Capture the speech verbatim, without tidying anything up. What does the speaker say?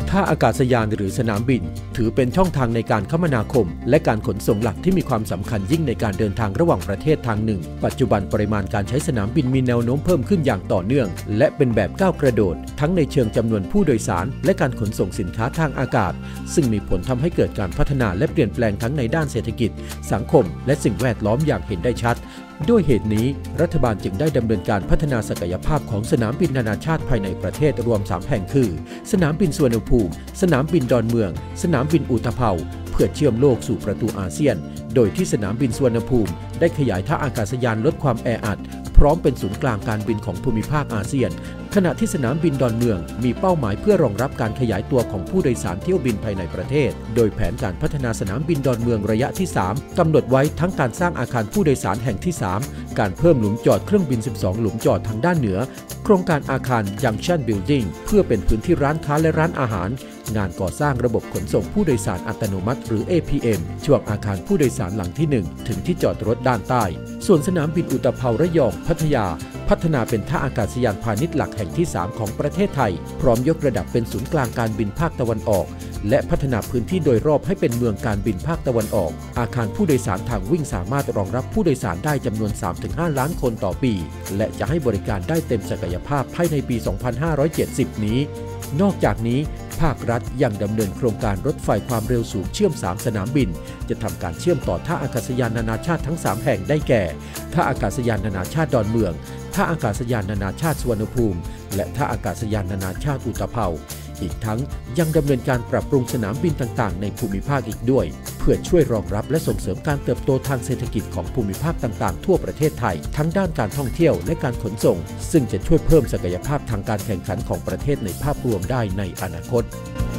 ท่าอากาศยานหรือสนามบินถือเป็นช่องทางในการคมนาคมและการขนส่งหลักที่มีความสำคัญยิ่งในการเดินทางระหว่างประเทศทางหนึ่งปัจจุบันปริมาณการใช้สนามบินมีแนวโน้มเพิ่มขึ้นอย่างต่อเนื่องและเป็นแบบก้าวกระโดดทั้งในเชิงจำนวนผู้โดยสารและการขนส่งสินค้าทางอากาศซึ่งมีผลทำให้เกิดการพัฒนาและเปลี่ยนแปลงทั้งในด้านเศรษฐกิจสังคมและสิ่งแวดล้อมอย่างเห็นได้ชัดด้วยเหตุนี้รัฐบาลจึงได้ดำเนินการพัฒนาศักยภาพของสนามบินนานาชาติภายในประเทศรวมสามแห่งคือสนามบินสุวรรณภูมิสนามบินดอนเมืองสนามบินอุตภเปาเพื่อเชื่อมโลกสู่ประตูอาเซียนโดยที่สนามบินสุวรรณภูมิได้ขยายท่าอากาศยานลดความแออัดพร้อมเป็นศูนย์กลางการบินของภูมิภาคอาเซียนขณะที่สนามบินดอนเมืองมีเป้าหมายเพื่อรองรับการขยายตัวของผู้โดยสารเที่ยวบินภายในประเทศโดยแผนการพัฒนาสนามบินดอนเมืองระยะที่สามกำหนดไว้ทั้งการสร้างอาคารผู้โดยสารแห่งที่สามการเพิ่มหลุมจอดเครื่องบินสิบสองหลุมจอดทางด้านเหนือโครงการอาคาร Junction Building เพื่อเป็นพื้นที่ร้านค้าและร้านอาหารงานก่อสร้างระบบขนส่งผู้โดยสารอัตโนมัติหรือ เอ พี เอ็ม ช่วงอาคารผู้โดยสารหลังที่หนึ่งถึงที่จอดรถด้านใต้ส่วนสนามบินอุตภเประยองพัทยาพัฒนาเป็นท่าอากาศยานพาณิชย์หลักแห่งที่สามของประเทศไทยพร้อมยกระดับเป็นศูนย์กลางการบินภาคตะวันออกและพัฒนาพื้นที่โดยรอบให้เป็นเมืองการบินภาคตะวันออกอาคารผู้โดยสารทางวิ่งสามารถรองรับผู้โดยสารได้จำนวน สามถึงห้า ล้านคนต่อปีและจะให้บริการได้เต็มศักยภาพภายในปี สองพันห้าร้อยเจ็ดสิบ นี้นอกจากนี้ภาครัฐยังดำเนินโครงการรถไฟความเร็วสูงเชื่อมสามสนามบินจะทำการเชื่อมต่อท่าอากาศยานนานาชาติทั้งสามแห่งได้แก่ท่าอากาศยานนานาชาติดอนเมืองท่าอากาศยานนานาชาติสุวรรณภูมิและท่าอากาศยานนานาชาติอุตภเปาอีกทั้งยังดำเนินการปรับปรุงสนามบินต่างๆในภูมิภาคอีกด้วยเพื่อช่วยรองรับและส่งเสริมการเติบโตทางเศรษฐกิจของภูมิภาคต่างๆทั่วประเทศไทยทั้งด้านการท่องเที่ยวและการขนส่งซึ่งจะช่วยเพิ่มศักยภาพทางการแข่งขันของประเทศในภาพรวมได้ในอนาคต